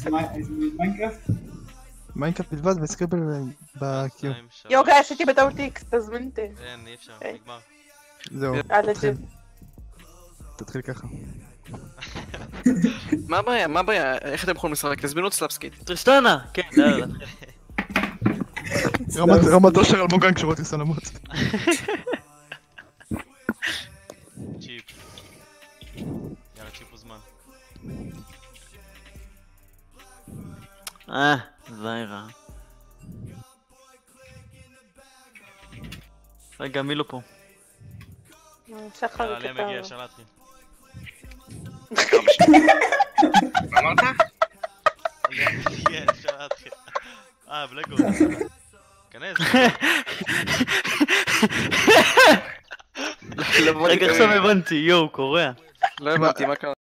מיינקראפט? מיינקראפט בלבד וסקריבל בקיו. יוגה, עשיתי בטעות איקס, תזמין אותי. אין, אי אפשר, נגמר. זהו, תתחיל ככה. מה הבעיה? מה הבעיה? איך אתם יכולים לשחק? תזמינו את סלאפסקיט. טריסטנה! כן, יאללה. רמת אושר אלמוגן כשרואה טריסטן למות. צ'יפ. יאללה, צ'יפ הוא זמן. זיירה. רגע, מי לא פה? שחר יאללה, עליהם קטן. מגיע, אפשר להתחיל. מה אמרת? עליהם מגיע, אפשר להתחיל. בלגו. כנס. רגע, עכשיו הבנתי, יואו, קורע. לא הבנתי, מה קרה?